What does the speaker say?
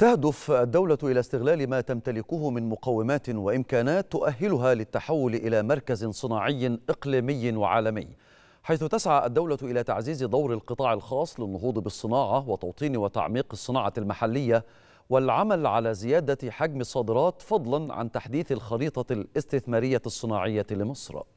تهدف الدولة إلى استغلال ما تمتلكه من مقومات وإمكانات تؤهلها للتحول إلى مركز صناعي إقليمي وعالمي، حيث تسعى الدولة إلى تعزيز دور القطاع الخاص للنهوض بالصناعة وتوطين وتعميق الصناعة المحلية والعمل على زيادة حجم الصادرات، فضلا عن تحديث الخريطة الاستثمارية الصناعية لمصر.